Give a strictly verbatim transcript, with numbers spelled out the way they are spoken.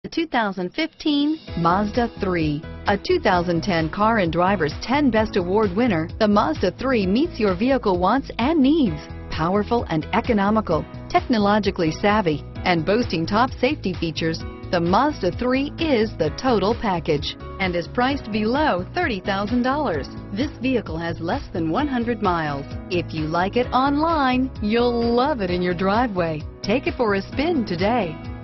The two thousand fifteen Mazda three. A two thousand ten Car and Driver's ten Best Award winner, the Mazda three meets your vehicle wants and needs. Powerful and economical, technologically savvy, and boasting top safety features, the Mazda three is the total package and is priced below thirty thousand dollars. This vehicle has less than one hundred miles. If you like it online, you'll love it in your driveway. Take it for a spin today.